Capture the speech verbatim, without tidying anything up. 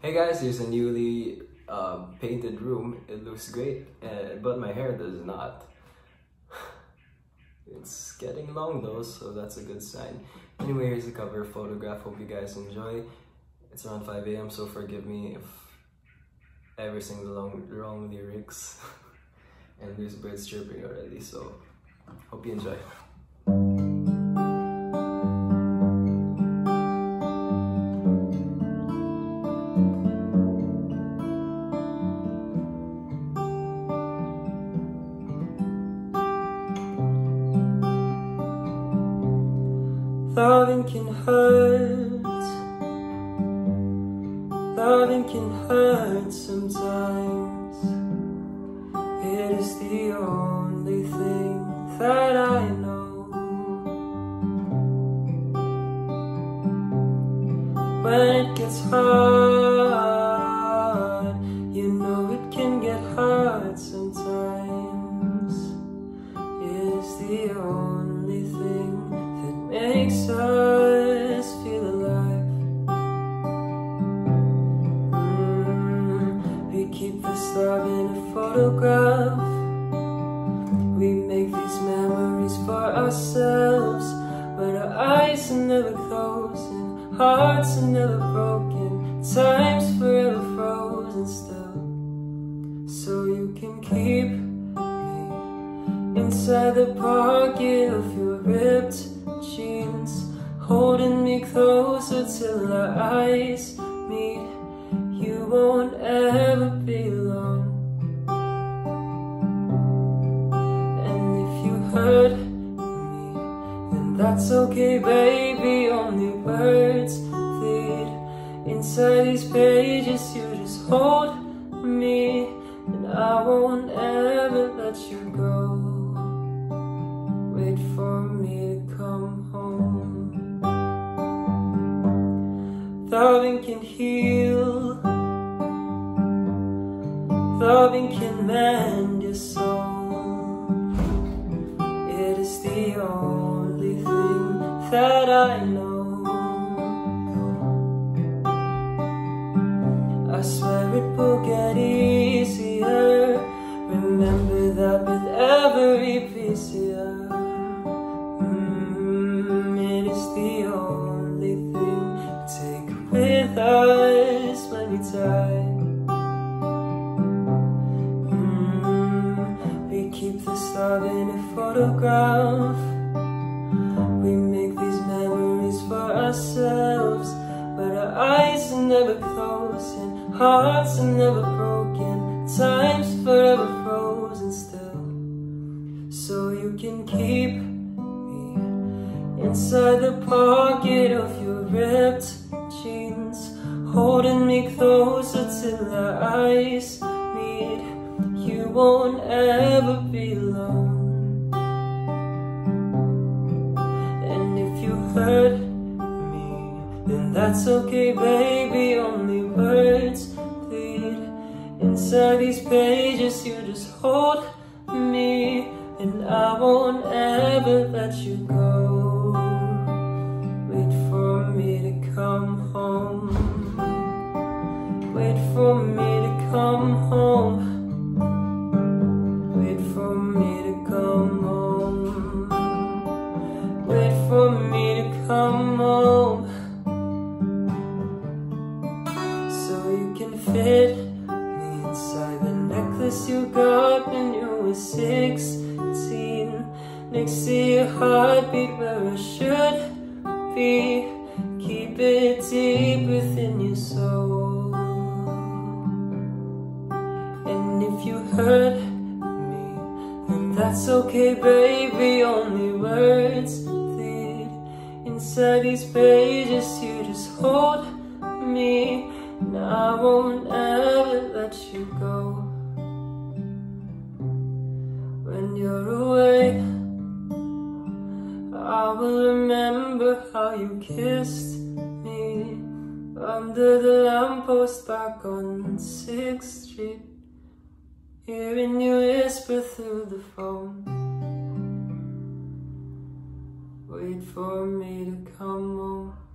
Hey guys, here's a newly uh, painted room. It looks great, uh, but my hair does not. It's getting long though, so that's a good sign. Anyway, here's the cover photograph. Hope you guys enjoy. It's around five A M so forgive me if I ever sing the long, wrong lyrics. And there's birds chirping already, so hope you enjoy. Loving can hurt, loving can hurt sometimes. It is the only thing that I know. When it gets hard, you know it can get hard sometimes. It is the only thing makes us feel alive. mm, We keep this love in a photograph. We make these memories for ourselves, but our eyes are never closed and hearts are never broken. Time's forever frozen still. So you can keep me inside the pocket of your ripped jeans, holding me closer till our eyes meet. You won't ever be alone. And if you hurt me, then that's okay, baby. Only words bleed inside these pages. You just hold me, and I won't ever let you go. Wait for me to come home. Loving can heal, loving can mend your soul. It is the only thing that I know. I swear it will get easier. Remember that with every piece of you. The only thing we take with us when we die. mm, We keep this love in a photograph. We make these memories for ourselves, but our eyes are never closed and hearts are never broken. Time's forever frozen still. So you can keep inside the pocket of your ripped jeans, holding me closer till our eyes meet. You won't ever be alone. And if you hurt me, then that's okay, baby. Only words bleed inside these pages. You just hold me, and I won't ever let you go. Come home. Wait for me to come home. Wait for me to come home. Wait for me to come home. So you can fit me inside the necklace you got when you were sixteen, next to your heartbeat where it should be. Keep it deep within your soul. And if you hurt me, then that's okay, baby. Only words bleed inside these pages. You just hold me, and I won't ever let you go. When you're away, I will remember how you kissed me under the lamppost back on sixth street, hearing you whisper through the phone. Wait for me to come home.